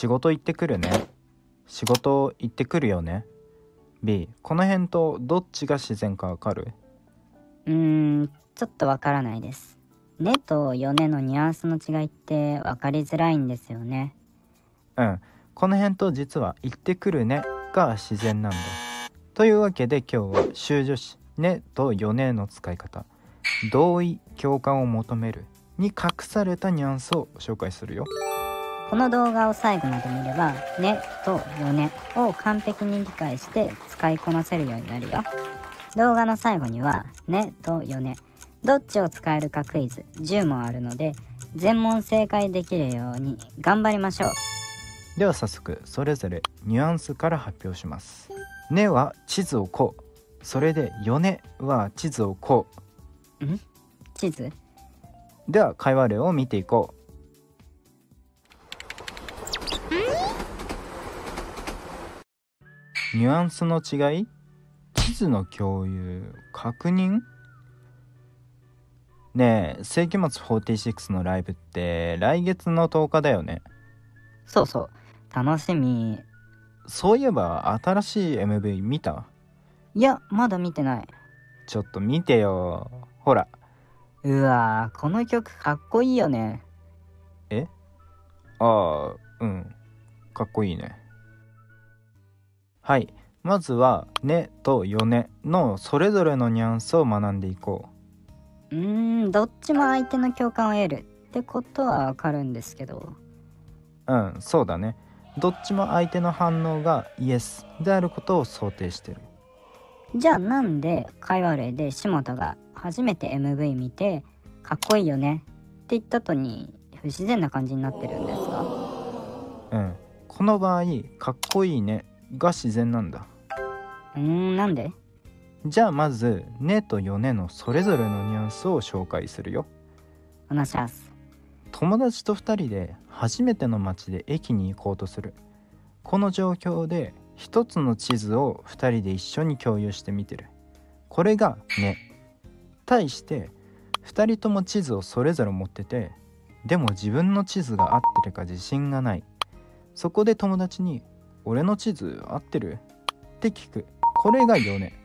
仕事行ってくるね。仕事行ってくるよね。 B、この辺とどっちが自然かわかる？ ちょっとわからないです。ねとよねのニュアンスの違いってわかりづらいんですよね。 この辺と実は行ってくるねが自然なんだ。というわけで今日は修助詞ねとよねの使い方、同意共感を求めるに隠されたニュアンスを紹介するよ。 この動画を最後まで見ればねとよねを完璧に理解して使いこなせるようになるよ。動画の最後にはねとよねどっちを使えるかクイズ10問あるので、全問正解できるように頑張りましょう。 では早速それぞれニュアンスから発表します。ねは地図をこう、それでよねは地図をこう。 地図？ では会話例を見ていこう。ニュアンスの違い、地図の共有、確認。ねえ、世紀末46のライブって来月の10日だよね。 そうそう、楽しみ。 そういえば新しい MV 見た？ いや、まだ見てない。 ちょっと見てよ。ほら。 うわー、この曲かっこいいよね。 かっこいいね。はい、まずはねとよねのそれぞれのニュアンスを学んでいこう。どっちも相手の共感を得るってことはわかるんですけど。 そうだね。どっちも相手の反応がイエスであることを想定してる。 じゃあなんで会話例で下田が初めて MV 見てかっこいいよねって言った後に不自然な感じになってるんですか？ この場合かっこいいねが自然なんだ。 なんで？ じゃあまずねとよねのそれぞれのニュアンスを紹介するよ。 お願いします。 友達と2人で初めての街で駅に行こうとする。この状況で一つの地図を2人で一緒に共有してみてる。これがね。対して2人とも地図をそれぞれ持ってて、でも自分の地図が合ってるか自信がない。そこで友達に俺の地図合ってるって聞く。これがよね。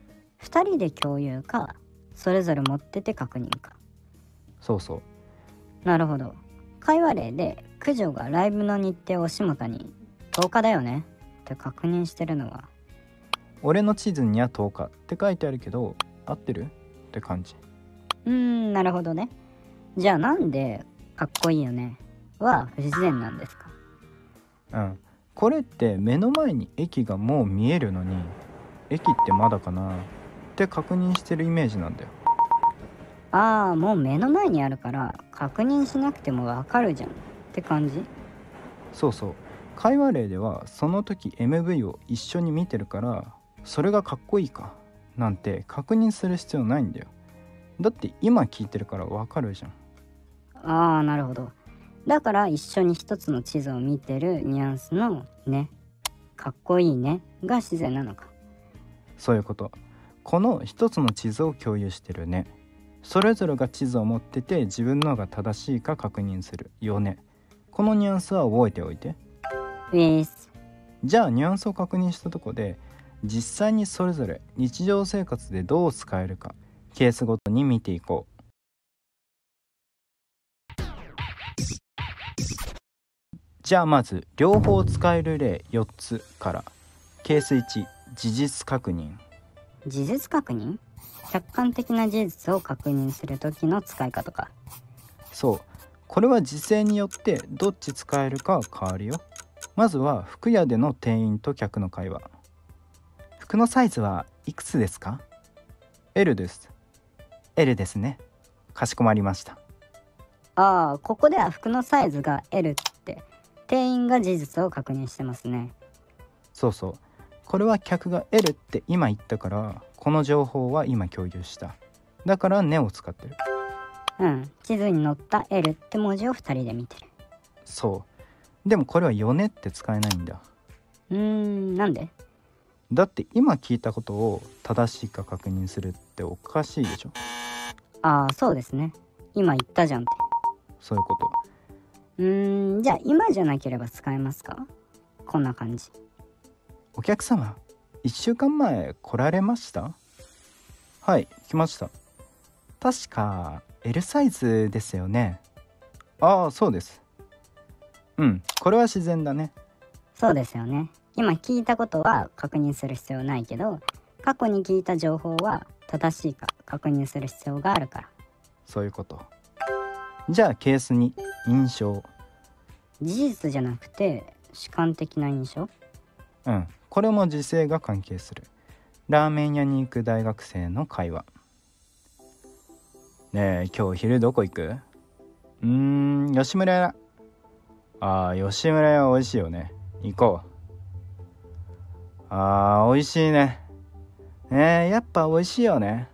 2人で共有かそれぞれ持ってて確認か。 そうそう。 なるほど。会話例で九条がライブの日程を下田に10日だよねって確認してるのは、 俺の地図には10日って書いてあるけど合ってるって感じ。 なるほどね。じゃあなんでかっこいいよねは不自然なんですか？ これって目の前に駅がもう見えるのに、駅ってまだかなって確認してるイメージなんだよ。 もう目の前にあるから確認しなくてもわかるじゃんって感じ？ そうそう。会話例ではその時 MV を一緒に見てるから、それがかっこいいかなんて確認する必要ないんだよ。だって今聞いてるからわかるじゃん。 なるほど。だから一緒に一つの地図を見てるニュアンスのね、かっこいいねが自然なのか。 そういうこと。この一つの地図を共有してるね。それぞれが地図を持ってて自分のが正しいか確認するよね。このニュアンスは覚えておいて。じゃあニュアンスを確認したとこで、実際にそれぞれ日常生活でどう使えるかケースごとに見ていこう。じゃあまず両方使える例4つから。ケース1、事実確認。 事実確認？客観的な事実を確認する時の使い方か。 そう、これは時勢によってどっち使えるかは変わるよ。まずは服屋での店員と客の会話。服のサイズはいくつですか？ L です。 L ですね。かしこまりました。 ここでは服のサイズが L って店員が事実を確認してますね。 そうそう。これは客が L って今言ったから、この情報は今共有した。だからねを使ってる。 地図に載った L って文字を2人で見てる。 そう。でもこれはよねって使えないんだ。 なんで？ だって今聞いたことを正しいか確認するっておかしいでしょ。 そうですね。今言ったじゃんって。 そういうこと。 じゃあ今じゃなければ使えますか？こんな感じ。 お客様、1週間前来られました？はい、来ました。確か L サイズですよね。ああ、そうです。これは自然だね。 そうですよね。今聞いたことは確認する必要ないけど、過去に聞いた情報は正しいか確認する必要があるから。 そういうこと。じゃあケース2、印象。 事実じゃなくて主観的な印象？ これも時勢が関係する。ラーメン屋に行く大学生の会話。ねえ、今日昼どこ行く？吉村屋。ああ、吉村屋美味しいよね。行こう。ああ、美味しいね。やっぱ美味しいよね。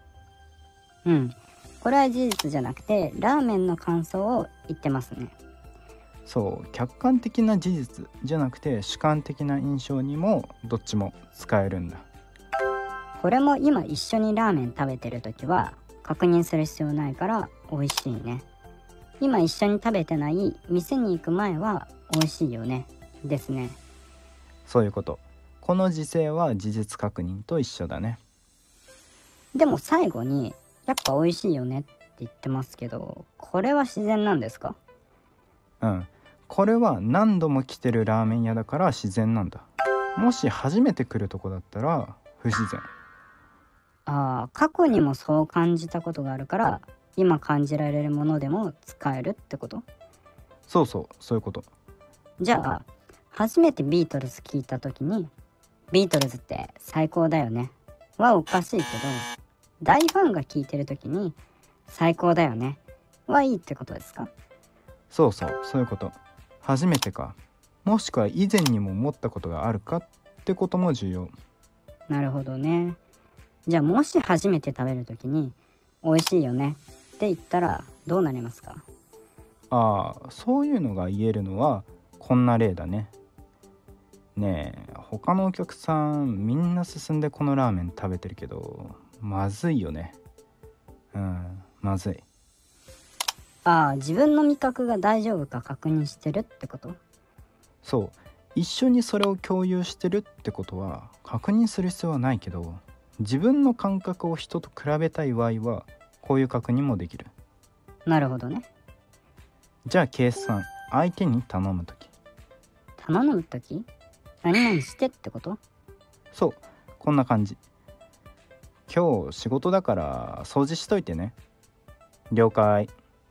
これは事実じゃなくてラーメンの感想を言ってますね。 そう、客観的な事実じゃなくて主観的な印象にもどっちも使えるんだ。 これも今一緒にラーメン食べてる時は確認する必要ないから美味しいね。今一緒に食べてない店に行く前は美味しいよねですね。 そういうこと。この時勢は事実確認と一緒だね。 でも最後にやっぱ美味しいよねって言ってますけど、これは自然なんですか？ これは何度も来てるラーメン屋だから自然なんだ。もし初めて来るとこだったら不自然。 過去にもそう感じたことがあるから今感じられるものでも使えるってこと？ そういうこと。 じゃあ初めてビートルズ聞いた時にビートルズって最高だよねはおかしいけど、大ファンが聞いてる時に最高だよねはいいってことですか？ そういうこと。初めてか、もしくは以前にも思ったことがあるかってことも重要。 なるほどね。じゃあもし初めて食べる時に美味しいよねって言ったらどうなりますか？ そういうのが言えるのはこんな例だね。ねえ、他のお客さんみんな進んでこのラーメン食べてるけどまずいよね。まずい。 自分の味覚が大丈夫か確認してるってこと？ そう、一緒にそれを共有してるってことは確認する必要はないけど、自分の感覚を人と比べたい場合はこういう確認もできる。 なるほどね。 じゃあケース3、相手に頼むとき。 頼むとき？何々してってこと？ そう、こんな感じ。今日仕事だから掃除しといてね。了解。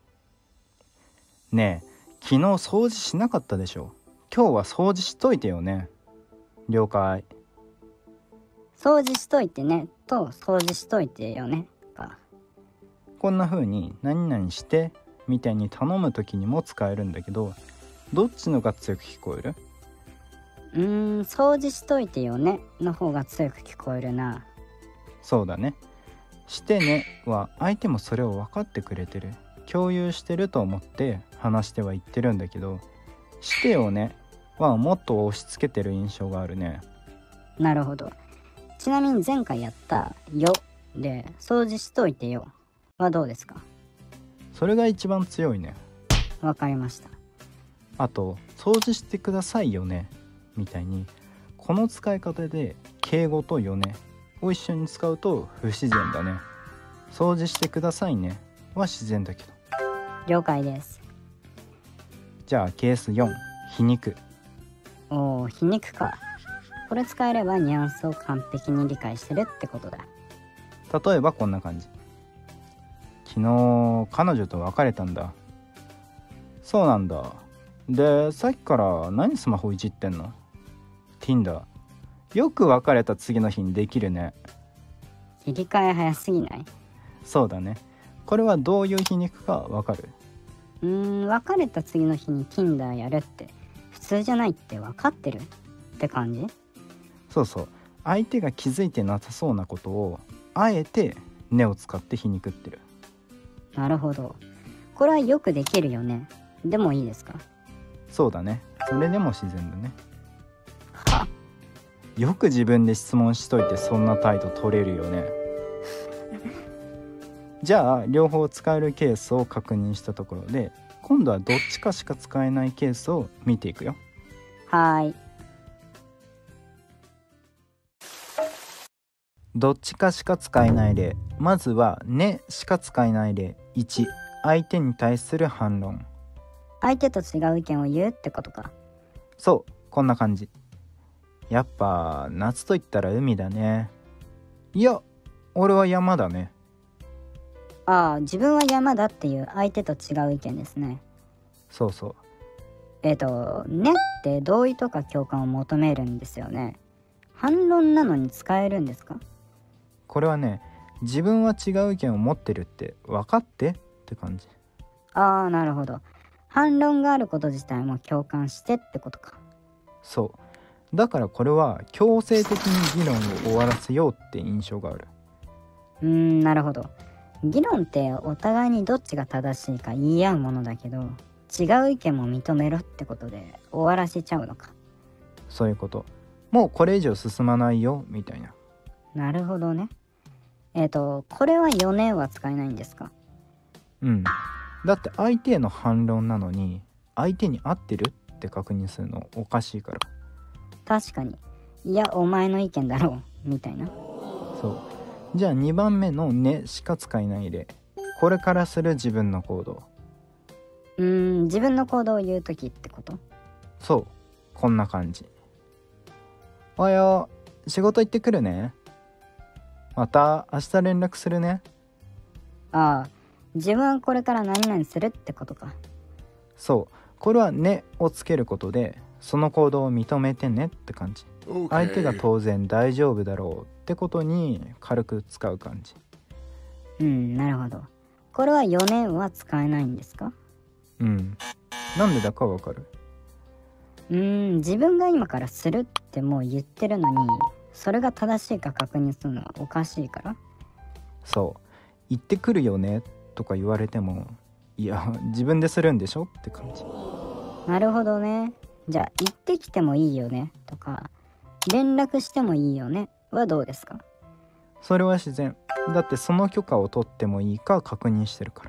ねえ、昨日掃除しなかったでしょ。今日は掃除しといてよね。了解。 掃除しといてねと掃除しといてよねか。 こんな風に何々してみたいに頼む時にも使えるんだけど、どっちのが強く聞こえる？ 掃除しといてよねの方が強く聞こえるな。 そうだね。してねは相手もそれを分かってくれてる、共有してると思って話しては言ってるんだけど、してよねはもっと押し付けてる印象があるね。 なるほど。ちなみに前回やったよで掃除しといてよはどうですか？ それが一番強いね。 わかりました。 あと掃除してくださいよねみたいに、この使い方で敬語とよねを一緒に使うと不自然だね。掃除してくださいねは自然だけど。 了解です。 じゃあケース4、皮肉。 皮肉か。これ使えればニュアンスを完璧に理解してるってことだ。 例えばこんな感じ。昨日彼女と別れたんだ。そうなんだ。で、さっきから何スマホいじってんの？ Tinder。 よく別れた次の日にできるね。 切り替え早すぎない？ そうだね。これはどういう皮肉かわかる？ 別れた次の日に Tinder やるって普通じゃないって分かってるって感じ？ そう。相手が気づいてなさそうなことをあえて根を使って皮肉ってる。 なるほど。これはよくできるよね。でもいいですか？ そうだね。それでも自然だね。 は？ よく自分で質問しといてそんな態度取れるよね。じゃあ両方使えるケースを確認したところで、 今度はどっちかしか使えないケースを見ていくよ。 はーい。 どっちかしか使えない例。まずはねしか使えない例。1、相手に対する反論。 相手と違う意見を言うってことか。 そう、こんな感じ。やっぱ夏と言ったら海だね。いや、俺は山だね。 ああ、自分は山だっていう相手と違う意見ですね。 そうそう。 ねって同意とか共感を求めるんですよね。反論なのに使えるんですか？ これはね、自分は違う意見を持ってるって分かってって感じ。 ああ、なるほど。反論があること自体も共感してってことか。 そう。だからこれは強制的に議論を終わらせようって印象がある。 なるほど。議論ってお互いにどっちが正しいか言い合うものだけど、違う意見も認めろってことで終わらせちゃうのか。 そういうこと。もうこれ以上進まないよみたいな。 なるほどね。これは4年は使えないんですか？ うん。だって相手への反論なのに相手に合ってるって確認するのおかしいから。 確かに。いや、お前の意見だろうみたいな。 そう。じゃあ2番目のねしか使えない例。これからする自分の行動。 自分の行動を言うときってこと？ そう。こんな感じ。おはよう。仕事行ってくるね。また明日連絡するね。 ああ、自分はこれから何々するってことか。 そう。これはねをつけることでその行動を認めてねって感じ。相手が当然大丈夫だろうってことに軽く使う感じ。 なるほど。これは4年は使えないんですか？ なんでだかわかる？ 自分が今からするってもう言ってるのに、それが正しいか確認するのはおかしいから？ そう。行ってくるよねとか言われても、いや自分でするんでしょって感じ。 なるほどね。じゃあ行ってきてもいいよねとか連絡してもいいよねはどうですか？ それは自然。だってその許可を取ってもいいか確認してるから。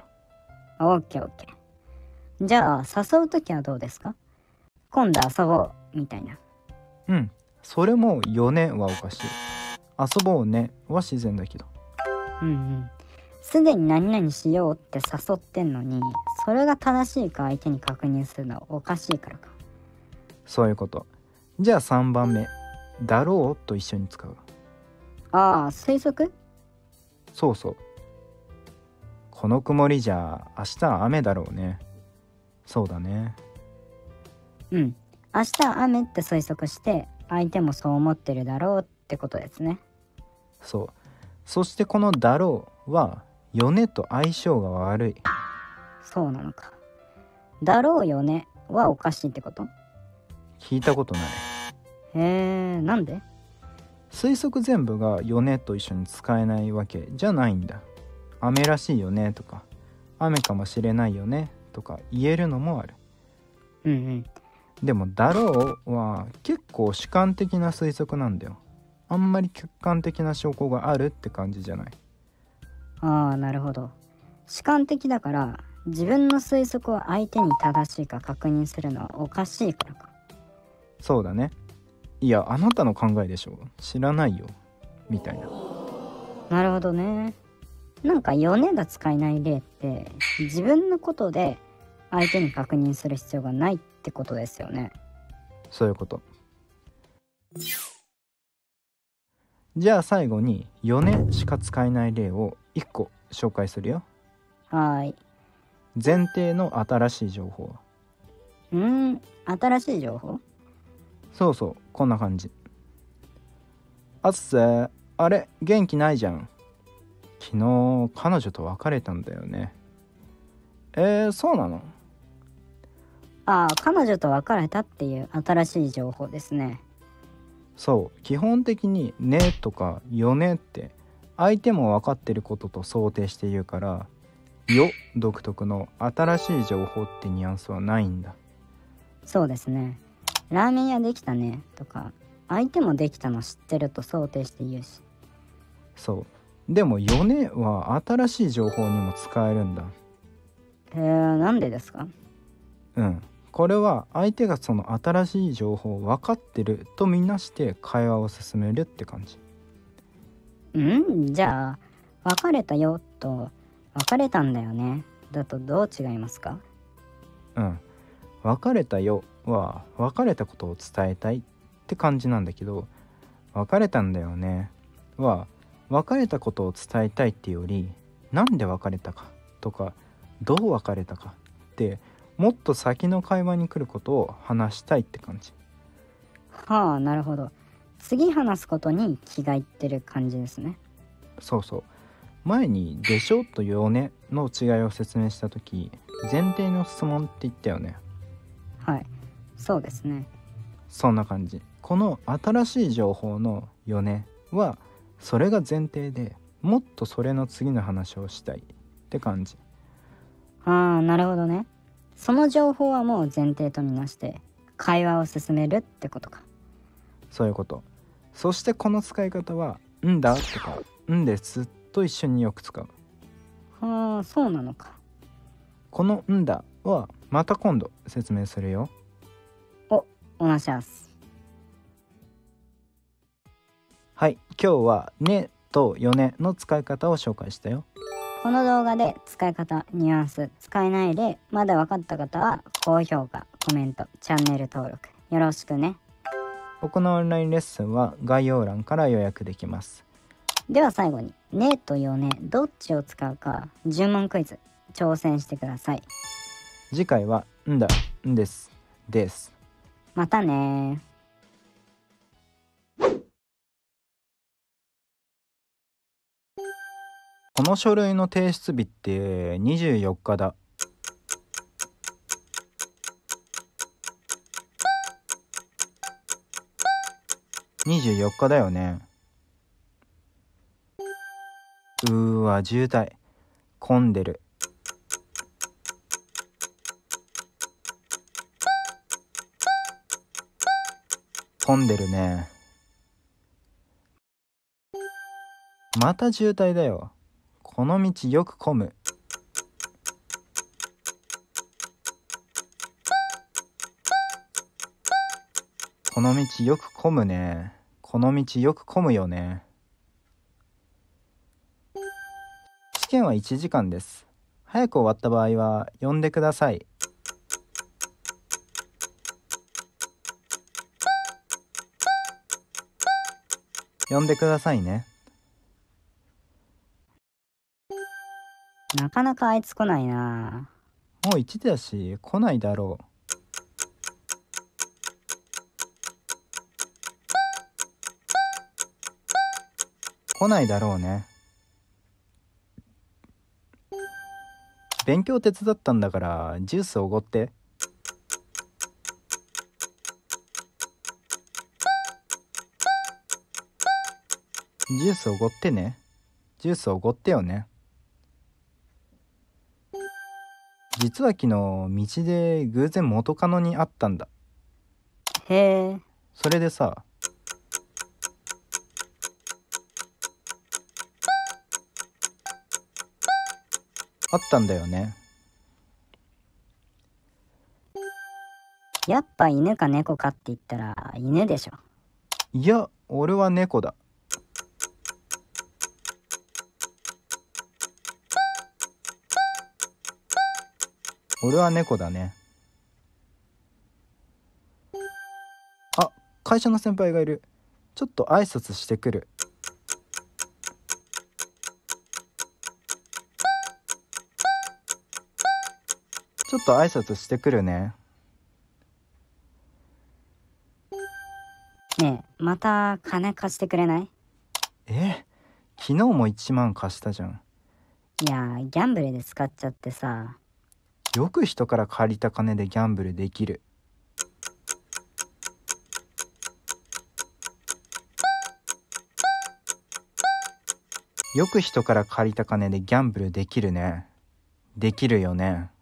オッケーオッケー。じゃあ誘うときはどうですか？今度遊ぼうみたいな。 それもよねはおかしい。遊ぼうねは自然だけど。 すでに何々しようって誘ってんのに、それが正しいか相手に確認するのはおかしいからか。 そういうこと。じゃあ3番目だろうと一緒に使う。 ああ、推測？ そうそう。この曇りじゃ明日は雨だろうね。そうだね。 明日は雨って推測して相手もそう思ってるだろうってことですね。 そう。そしてこのだろうはよねと相性が悪い。 そうなのか。だろうよねはおかしいってこと？ 聞いたことない。 へえ、なんで？ 推測全部がよねと一緒に使えないわけじゃないんだ。雨らしいよねとか雨かもしれないよねとか言えるのもある。でもだろうは結構主観的な推測なんだよ。あんまり客観的な証拠があるって感じじゃない。 ああ、なるほど。主観的だから自分の推測を相手に正しいか確認するのはおかしいからか。 そうだね。いやあなたの考えでしょ、知らないよみたいな。 なるほどね。なんかヨネが使えない例って自分のことで相手に確認する必要がないってことですよね。 そういうこと。じゃあ最後にヨネしか使えない例を1個紹介するよ。 はーい。 前提の新しい情報。 新しい情報？ そうそう、こんな感じ。あっせ、あれ元気ないじゃん。昨日彼女と別れたんだよね。そうなの？ ああ、彼女と別れたっていう新しい情報ですね。 そう、基本的にねとかよねって相手も分かってることと想定して言うから、よ独特の新しい情報ってニュアンスはないんだ。 そうですね。ラーメン屋できたねとか相手もできたの知ってると想定して言うし。 そう。でもよねは新しい情報にも使えるんだ。 なんでですか？ これは相手がその新しい情報を分かってるとみなして会話を進めるって感じ。 じゃあ別れたよと別れたんだよねだとどう違いますか？ 別れたよは別れたことを伝えたいって感じなんだけど、別れたんだよねは別れたことを伝えたいっていうより、なんで別れたかとかどう別れたかってもっと先の会話に来ることを話したいって感じ。 はあ、なるほど。次話すことに気がいってる感じですね。 そうそう。前にでしょとよねの違いを説明した時、前提の質問って言ったよね。 はい、そうですね。 そんな感じ。この新しい情報のよねはそれが前提で、もっとそれの次の話をしたいって感じ。 ああ、なるほどね。その情報はもう前提とみなして会話を進めるってことか。 そういうこと。そしてこの使い方はんだとかんですと一緒によく使う。 はあ、そうなのか。 このんだはまた今度説明するよ。 お願いします。 はい、今日はねとよねの使い方を紹介したよ。 この動画で使い方、ニュアンス、使えない例まだ分かった方は高評価、コメント、チャンネル登録よろしくね。 僕のオンラインレッスンは概要欄から予約できます。 では最後にねとよねどっちを使うか10問クイズ挑戦してください。 次回はんだ、んですです。 またね。 この書類の提出日って24日だ。24日だよね。わ、渋滞。混んでる。混んでるね。また渋滞だよ。この道よく混む。この道よく混むね。この道よく混むよね。試験は1時間です。早く終わった場合は呼んでください。呼んでくださいね。 なかなかあいつ来ないな。 もう1時だし来ないだろう。来ないだろうね。勉強手伝ったんだからジュースおごって。ジュースおごってね。ジュースおごってよね。実は昨日道で偶然元カノに会ったんだ。 へえ。 それでさ、会ったんだよね。 やっぱ犬か猫かって言ったら犬でしょ。 いや、俺は猫だ。俺は猫だね。あ、会社の先輩がいる。ちょっと挨拶してくる。ちょっと挨拶してくるね。 ねえ、また金貸してくれない？ 昨日も1万貸したじゃん。 いや、ギャンブルで使っちゃってさ。 よく人から借りた金でギャンブルできる。よく人から借りた金でギャンブルできるね。できるよね。